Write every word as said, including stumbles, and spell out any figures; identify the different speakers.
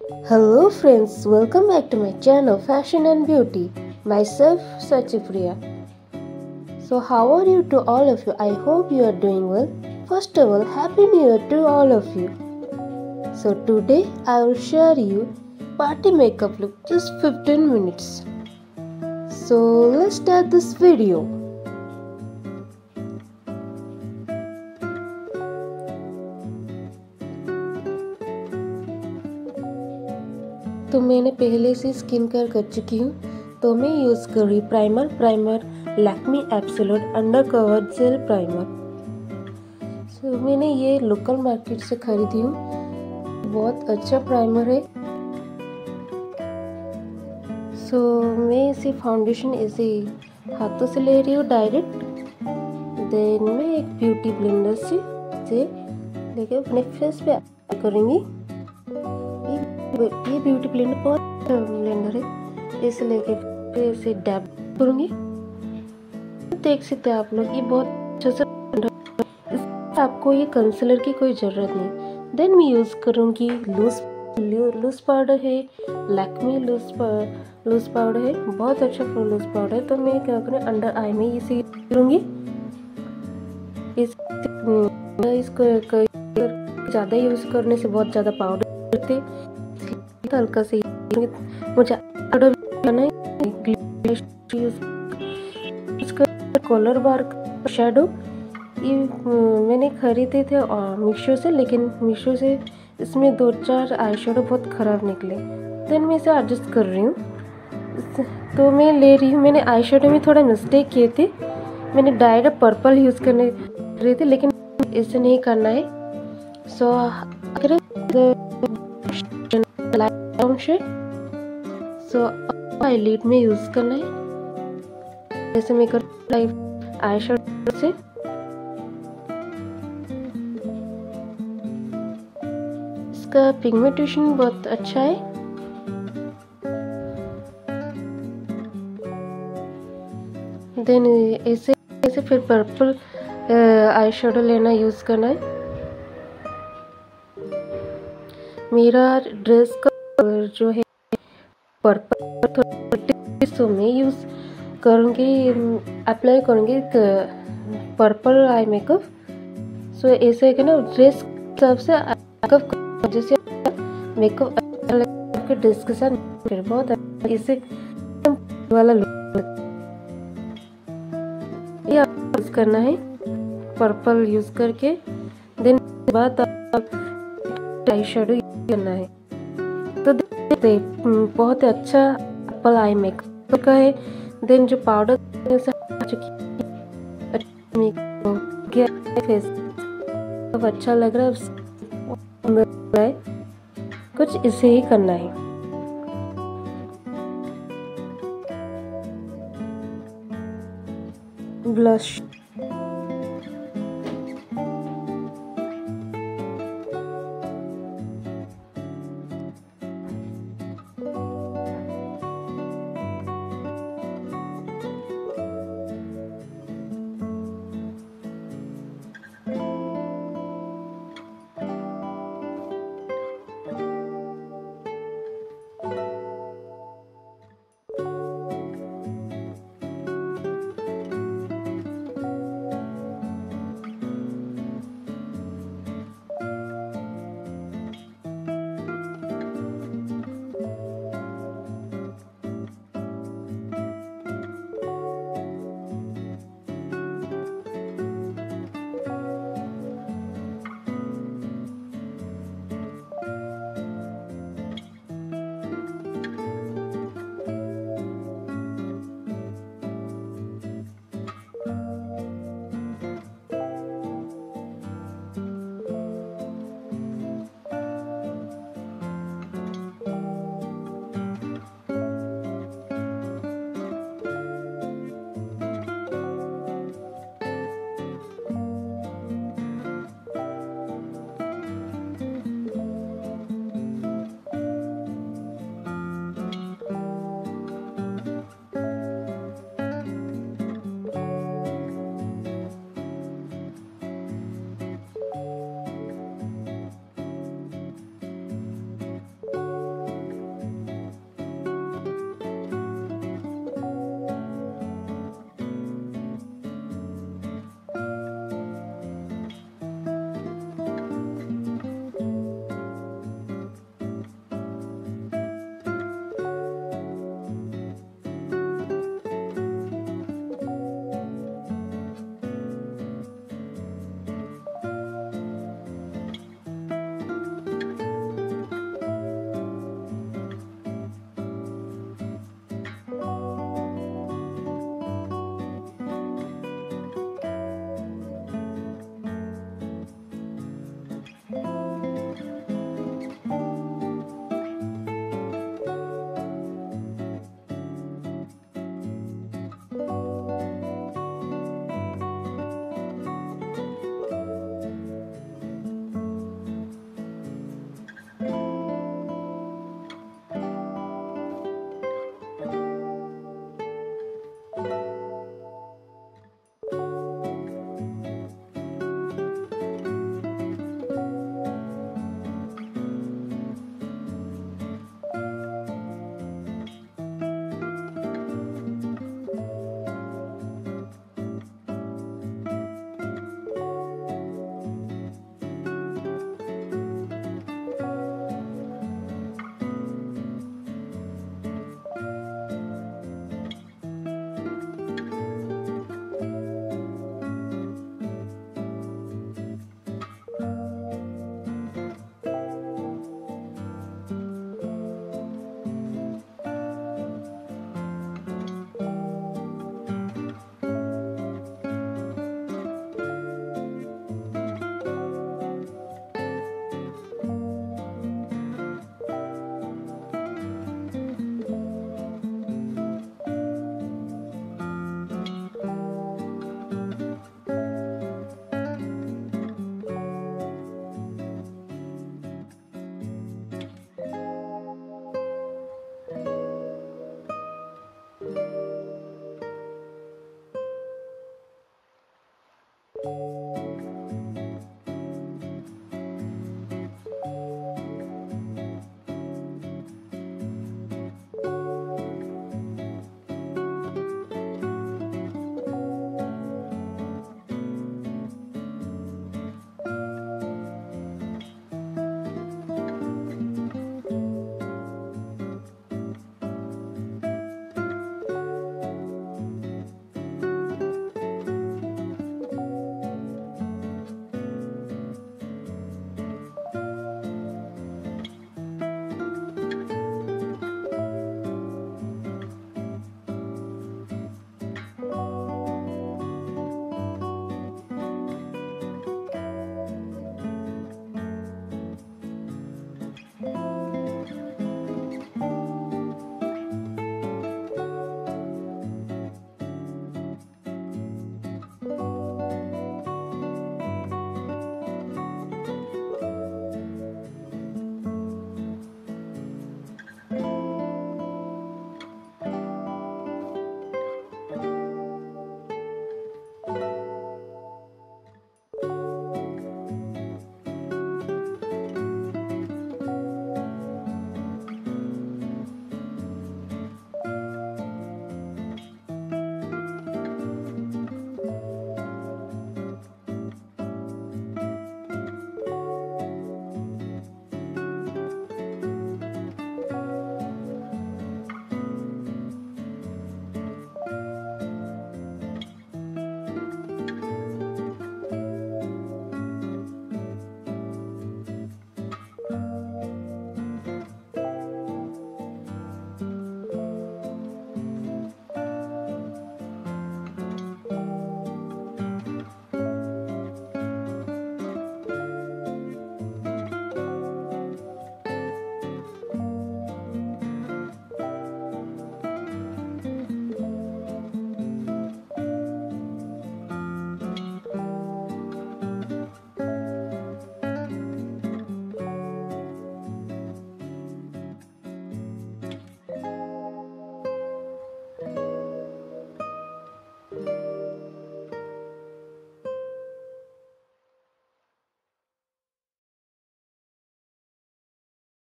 Speaker 1: Hello friends, welcome back to my channel Fashion and Beauty. Myself Sachipriya. So how are you to all of you? I hope you are doing well. First of all, Happy New Year to all of you. So today I will share you party makeup look just fifteen minutes. So let's start this video. तो मैंने पहले से skin care कर चुकी हूँ, तो मैं use कर रही primer primer Lakme absolute under cover gel primer. So मैंने ये लोकल मार्केट से खरीदी हूँ, बहुत अच्छा प्राइमर है। सो so, मैं इसे फाउंडेशन ऐसे हाथों से ले रही हूँ डायरेक्ट। देन मैं एक ब्यूटी ब्लेंडर से से लेके अपने फेस पे अप्लाई करूँगी। ये ब्यूटी ब्लेंडर बहुत ब्लेंडर है, इसे लेके इसे डैब करूँगी। देख सकते हैं आप लोग, ये बहुत अच्छा से। आपको ये कंसीलर की कोई ज़रूरत नहीं। देन मैं यूज़ करूँगी लूज लूज पाउडर है, लैक्मे लूज लूज पाउडर है, बहुत अच्छा लूज पाउडर है। तो मैं क्या करूँ, अंडर आई में इसे करूँगी। इस इसको ज़्यादा यूज़ करने से बहुत ज़्यादा पाउडर करते, हल्का से मुझे कलर बार शेडो ये मैंने खरीदे थे मीशो से, लेकिन मीशो से इसमें दो चार आई शेडो बहुत ख़राब निकले। देन मैं इसे एडजस्ट कर रही हूँ। तो मैं ले रही हूँ, मैंने आई शेडो में थोड़ा मिस्टेक किए थे। मैंने डायरेक्ट पर्पल यूज़ करने रही थी, लेकिन इसे नहीं करना है। सो अगर सो आईलिड में यूज़ करना है, जैसे मैं कर आई शेडो से। इसका पिगमेंटेशन बहुत अच्छा है। देन ऐसे ऐसे फिर पर्पल आई शेडो लेना यूज़ करना है। मेरा ड्रेस का जो है पर्पल, तो मैं यूज़ करूँगी अप्लाई करूँगी पर्पल आई मेकअप। सो ऐसे है ना, ड्रेस सबसे मेकअप जैसे मेकअप के ड्रेस के साथ फिर बहुत इसे वाला लुक ये आप यूज़ करना है पर्पल यूज़ करके। देन बाद आप आई शेडो करना है। तो देखते बहुत अच्छा पर्पल आई मेकअप का है। देन जो पाउडर फेस अब अच्छा लग रहा है, कुछ इसे ही करना है। ब्लश